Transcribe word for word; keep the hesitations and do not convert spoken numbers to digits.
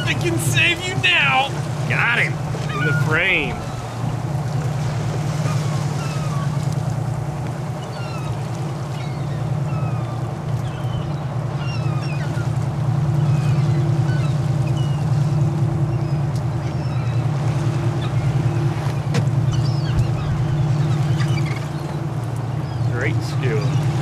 I can save you now! Got him! In the frame. Great Skua.